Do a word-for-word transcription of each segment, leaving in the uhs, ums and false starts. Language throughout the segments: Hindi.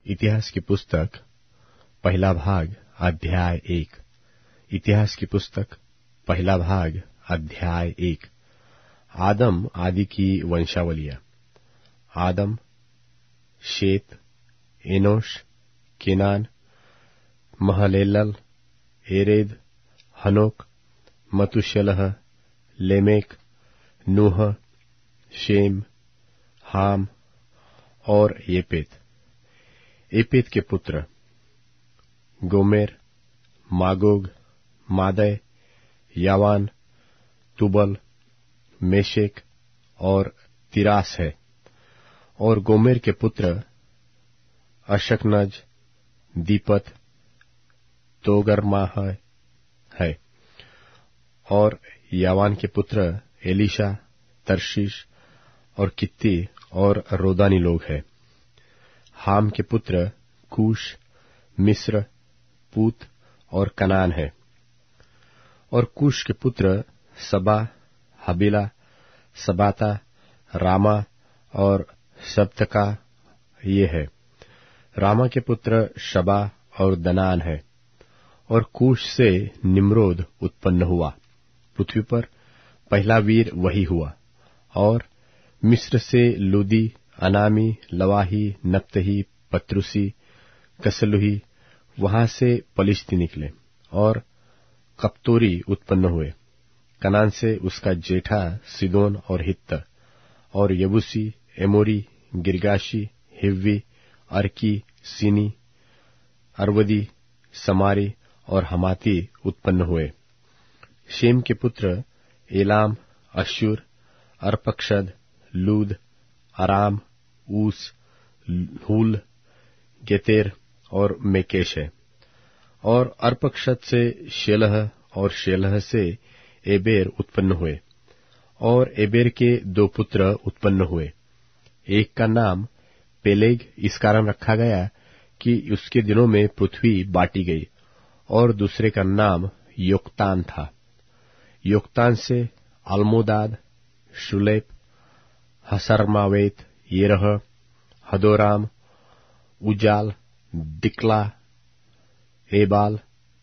इतिहास की पुस्तक पहला भाग अध्याय एक। इतिहास की पुस्तक पहला भाग अध्याय एक। आदम आदि की वंशावलियां। आदम, शेत, एनोश, केनान, महलेलल, एरेद, हनोक, मतुशेलह, लेमेक, नूह, शेम, हाम और येपेत। एपेत के पुत्र गोमेर, मागोग, मादै, यावान, तुबल, मेशेक और तिरास है। और गोमेर के पुत्र अशकनज, दीपत, तोगर्माह है। और यावान के पुत्र एलीशा, तरशीश और कित्ती और रोदानी लोग हैं। हाम के पुत्र कूश, मिस्र, पूत और कनान है। और कूश के पुत्र सबा, हबीला, सबाता, रामा और सब्तका ये है। रामा के पुत्र शबा और दनान है। और कूश से निम्रोद उत्पन्न हुआ। पृथ्वी पर पहला वीर वही हुआ। और मिस्र से लूदी, अनामी, लवाही, नप्तही, पत्रुसी, कसलुही, वहां से पलिश्ती निकले। और कप्तोरी उत्पन्न हुए। कनान से उसका जेठा सिदोन और हित्त और यबूसी, एमोरी, गिरगाशी, हिव्वी, अर्की, सीनी, अरवदी, समारी और हमाती उत्पन्न हुए। शेम के पुत्र एलाम, अश्शूर, अर्पक्षद, लूद, अराम, ऊस, हूल, गेतेर और मेकेश है। और अर्पक्षद से शेलह और शेलह से एबेर उत्पन्न हुए। और एबेर के दो पुत्र उत्पन्न हुए। एक का नाम पेलेग इस कारण रखा गया कि उसके दिनों में पृथ्वी बांटी गई। और दूसरे का नाम योक्तान था। योक्तान से अल्मोदाद, शुलेप, हसरमावेत, येरह, हदोराम, उजाल, दिक्ला, एबाल,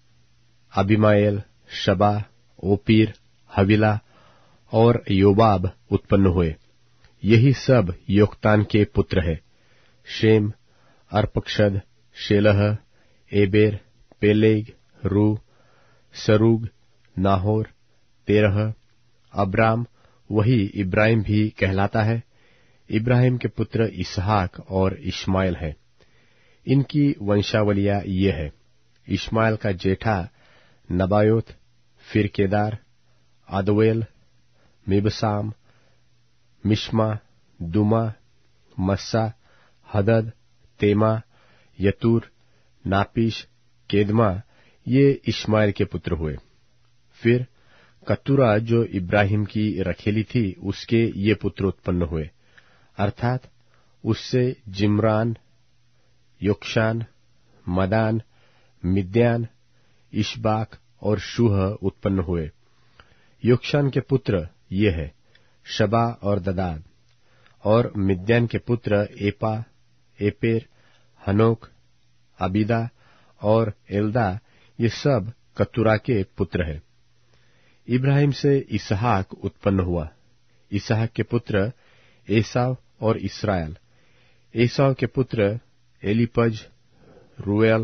अबिमाएल, शबा, ओपीर, हविला और योबाब उत्पन्न हुए। यही सब योक्तान के पुत्र है। Shem, Arphaxad, Shelah, Eber, Peleg, Reu, Serug, Nahor, Terah, Abram, वही इब्राहिम भी कहलाता है। इब्राहिम के पुत्र इसहाक और इश्माएल है। इनकी वंशावलियां ये है। इश्माएल का जेठा नबायोत, फिर केदार, अदवेल, मिबसाम, मिश्मा, दुमा, मस्सा, हदद, तेमा, यतूर, नापीश, केदमा, ये इश्माएल के पुत्र हुए। फिर कतूरा जो इब्राहिम की रखेली थी, उसके ये पुत्र उत्पन्न हुए, अर्थात उससे जिम्रान, योक्षान, मदान, मिद्यान, इशबाक और शूह उत्पन्न हुए। योक्षान के पुत्र ये है, शबा और ददाद। और मिद्यान के पुत्र एपा, एपेर, हनोक, अबीदा और एल्दा, ये सब कतूरा के पुत्र है। इब्राहिम से इसहाक उत्पन्न हुआ। इसहाक के पुत्र एसाव और इसराइल। एसाव के पुत्र एलीपज, रूएल,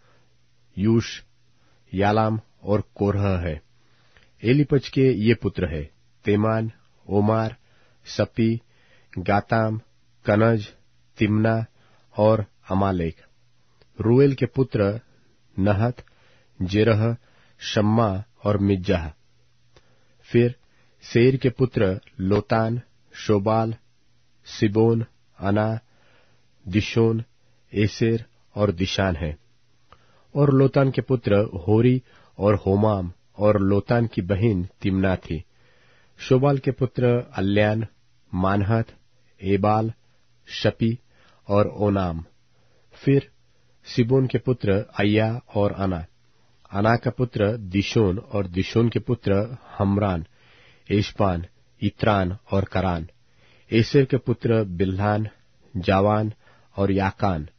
यूश, यालाम और कोरह है। एलीपज के ये पुत्र है, Teman, Omar, Zepho, Gatam, Kenaz, Timna और अमालेक। रूएल के पुत्र नहत, जेरह, शम्मा और मिज्जाह। फिर सेर के पुत्र लोतान, शोबाल, सिबोन, अना, दिशोन, एसेर और दिशान है। और लोतान के पुत्र होरी और होमाम। और लोतान की बहन तिम्ना थी। शोबाल के पुत्र अल्यान, मानहत, एबाल, शपी और ओनाम। फिर सिबोन के पुत्र अय्या और अना। अना का पुत्र दिशोन और दिशोन के पुत्र हमरान, एशबान, इत्रान और करान। एसेर के पुत्र बिल्हान, जावान और याकान।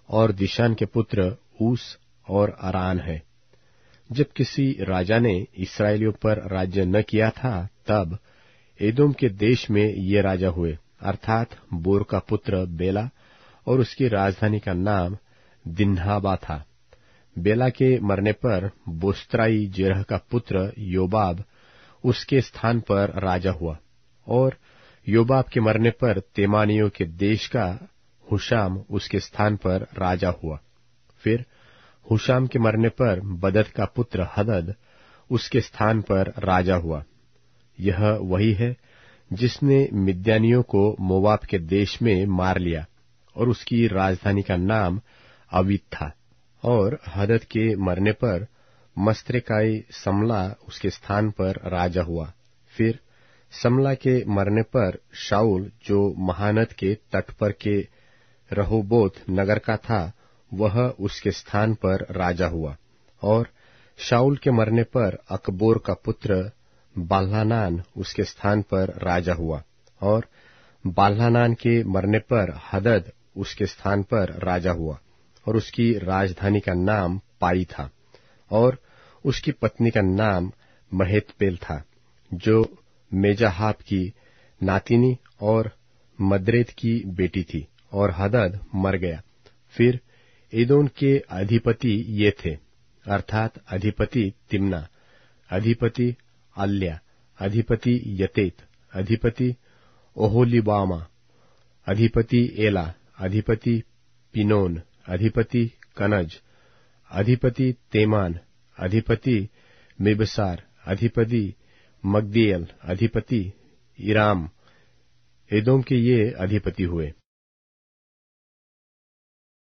और दिशान के पुत्र ऊस और अरान है। जब किसी राजा ने इस्राएलियों पर राज्य न किया था, तब एदोम के देश में ये राजा हुए, अर्थात बोर का पुत्र बेला, और उसकी राजधानी का नाम दिन्हाबा था। बेला के मरने पर बोस्त्राई जेरह का पुत्र योबाब उसके स्थान पर राजा हुआ, और योबाब के मरने पर तेमानियों के देश का हुशाम उसके स्थान पर राजा हुआ। फिर हुशाम के मरने पर बदद का पुत्र हदद उसके स्थान पर राजा हुआ। यह वही है जिसने मिद्यानियों को मोवाब के देश में मार लिया, और उसकी राजधानी का नाम अवीत था। और हदद के मरने पर मस्त्रेकाई समला उसके स्थान पर राजा हुआ। फिर समला के मरने पर शाऊल, जो महानद के तट पर के रहोबोत नगर का था, वह उसके स्थान पर राजा हुआ। और शाऊल के मरने पर अकबोर का पुत्र बाल्हानान उसके स्थान पर राजा हुआ, और बाल्हानान के मरने पर हदद उसके स्थान पर राजा हुआ, और उसकी राजधानी का नाम पाई था, और उसकी पत्नी का नाम महेतपेल था, जो मेजाहाब की नातिनी और मद्रेद की बेटी थी। और हदद मर गया। फिर एदोम के अधिपति ये थे, अर्थात अधिपति तिम्ना, अधिपति अल्या, अधिपति यतेत, अधिपति ओहोलीबामा, अधिपति एला, अधिपति पिनोन, अधिपति कनज, अधिपति तेमान, अधिपति मिबसार, अधिपति मग्दीएल, अधिपति इराम। एदोम के ये अधिपति हुए।